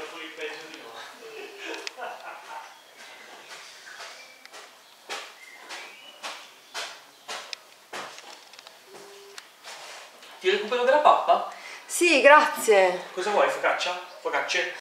fuori peggio di noi. Ti recupero della pappa? Sì, grazie. Cosa vuoi? Focaccia? Focacce?